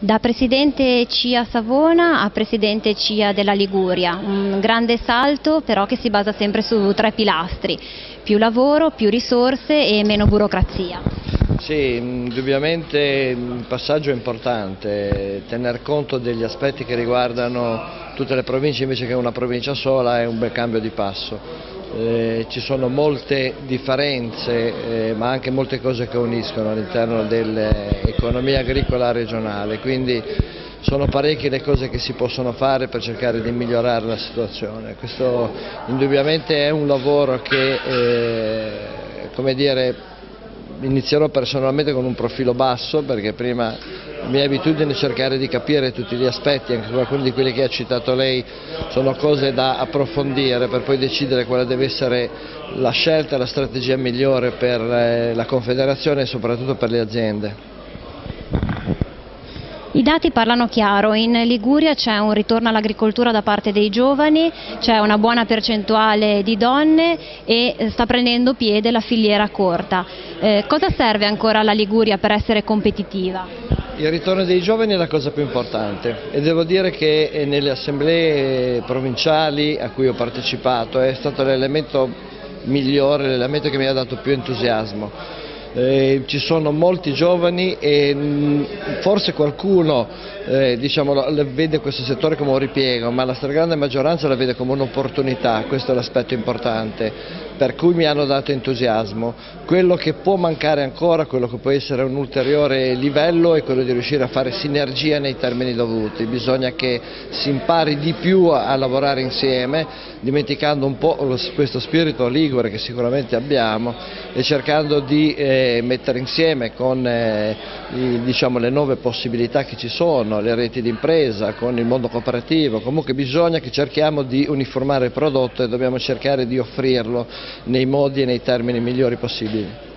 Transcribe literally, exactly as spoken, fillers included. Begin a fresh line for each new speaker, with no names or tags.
Da presidente C I A Savona a presidente C I A della Liguria, un grande salto però che si basa sempre su tre pilastri: più lavoro, più risorse e meno burocrazia.
Sì, indubbiamente il passaggio è importante, tener conto degli aspetti che riguardano tutte le province invece che una provincia sola è un bel cambio di passo. Eh, ci sono molte differenze eh, ma anche molte cose che uniscono all'interno dell'economia agricola regionale, quindi sono parecchie le cose che si possono fare per cercare di migliorare la situazione. Questo indubbiamente è un lavoro che eh, come dire, inizierò personalmente con un profilo basso, perché prima la mia abitudine è cercare di capire tutti gli aspetti, anche alcuni di quelli che ha citato lei sono cose da approfondire per poi decidere quale deve essere la scelta e la strategia migliore per la Confederazione e soprattutto per le aziende.
I dati parlano chiaro, in Liguria c'è un ritorno all'agricoltura da parte dei giovani, c'è una buona percentuale di donne e sta prendendo piede la filiera corta. Eh, cosa serve ancora alla Liguria per essere competitiva?
Il ritorno dei giovani è la cosa più importante e devo dire che nelle assemblee provinciali a cui ho partecipato è stato l'elemento migliore, l'elemento che mi ha dato più entusiasmo. Eh, ci sono molti giovani e mh, forse qualcuno eh, diciamo, vede questo settore come un ripiego, ma la stragrande maggioranza la vede come un'opportunità, questo è l'aspetto importante, per cui mi hanno dato entusiasmo. Quello che può mancare ancora, quello che può essere un ulteriore livello è quello di riuscire a fare sinergia nei termini dovuti, bisogna che si impari di più a, a lavorare insieme, dimenticando un po' lo, questo spirito ligure che sicuramente abbiamo e cercando di eh, mettere insieme con eh, i, diciamo, le nuove possibilità che ci sono, le reti di impresa, con il mondo cooperativo. Comunque bisogna che cerchiamo di uniformare il prodotto e dobbiamo cercare di offrirlo nei modi e nei termini migliori possibili.